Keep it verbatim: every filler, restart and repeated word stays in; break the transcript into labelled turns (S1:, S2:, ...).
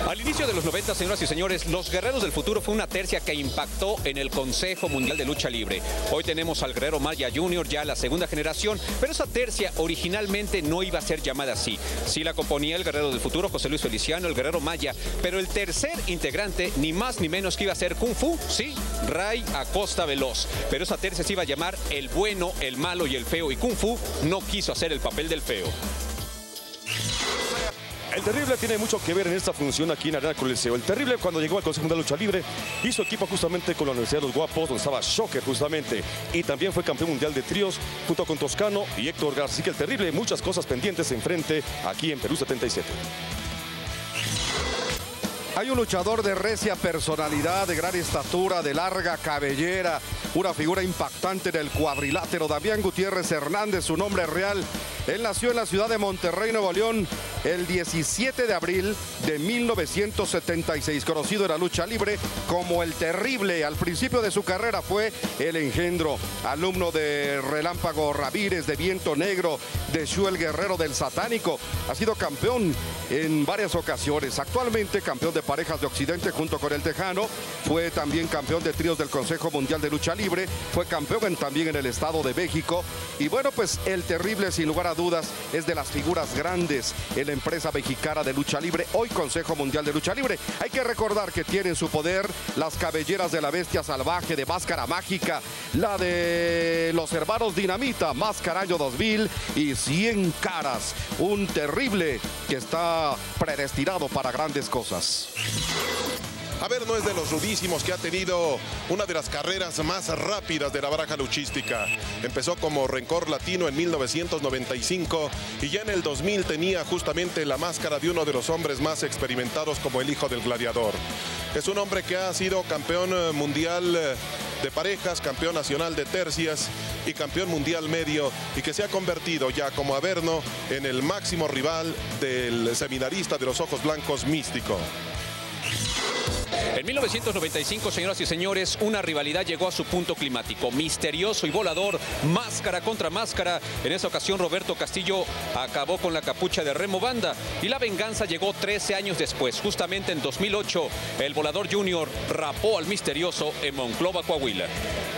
S1: Al inicio de los noventa, señoras y señores, los Guerreros del Futuro fue una tercia que impactó en el Consejo Mundial de Lucha Libre. Hoy tenemos al Guerrero Maya junior, ya la segunda generación, pero esa tercia originalmente no iba a ser llamada así. Sí la componía el Guerrero del Futuro, José Luis Feliciano, el Guerrero Maya, pero el tercer integrante, ni más ni menos que iba a ser Kung Fu, sí, Ray Acosta Veloz. Pero esa tercia se iba a llamar el bueno, el malo y el feo, y Kung Fu no quiso hacer el papel del feo.
S2: El Terrible tiene mucho que ver en esta función aquí en Arena Coliseo. El Terrible, cuando llegó al Consejo Mundial de Lucha Libre, hizo equipo justamente con la Universidad de los Guapos, donde estaba Shocker justamente, y también fue campeón mundial de tríos junto con Toscano y Héctor Garza. Así que el Terrible, muchas cosas pendientes enfrente aquí en Perú setenta y siete.
S3: Hay un luchador de recia personalidad, de gran estatura, de larga cabellera, una figura impactante en el cuadrilátero. Damián Gutiérrez Hernández, su nombre real. Él nació en la ciudad de Monterrey, Nuevo León, el diecisiete de abril de mil novecientos setenta y seis. Conocido en la lucha libre como el Terrible. Al principio de su carrera fue el Engendro, alumno de Relámpago Ramírez, de Viento Negro, de Shu el Guerrero del Satánico. Ha sido campeón en varias ocasiones. Actualmente campeón de parejas de Occidente junto con el Tejano. Fue también campeón de tríos del Consejo Mundial de Lucha Libre. Fue campeón en, también en el Estado de México. Y bueno, pues el Terrible, sin lugar a dudas, es de las figuras grandes en la empresa mexicana de lucha libre, hoy Consejo Mundial de Lucha Libre. Hay que recordar que tiene en su poder las cabelleras de la Bestia Salvaje, de Máscara Mágica, la de los hermanos Dinamita, Máscara Año dos mil y cien caras. Un Terrible que está predestinado para grandes cosas.
S4: Averno es de los rudísimos que ha tenido una de las carreras más rápidas de la baraja luchística. Empezó como Rencor Latino en mil novecientos noventa y cinco y ya en el dos mil tenía justamente la máscara de uno de los hombres más experimentados como el Hijo del Gladiador. Es un hombre que ha sido campeón mundial de parejas, campeón nacional de tercias y campeón mundial medio, y que se ha convertido ya como Averno en el máximo rival del seminarista de los ojos blancos Místico.
S1: En mil novecientos noventa y cinco, señoras y señores, una rivalidad llegó a su punto climático. Misterioso y volador, máscara contra máscara. En esa ocasión, Roberto Castillo acabó con la capucha de Remo Banda. Y la venganza llegó trece años después. Justamente en dos mil ocho, el Volador Junior rapó al Misterioso en Monclova, Coahuila.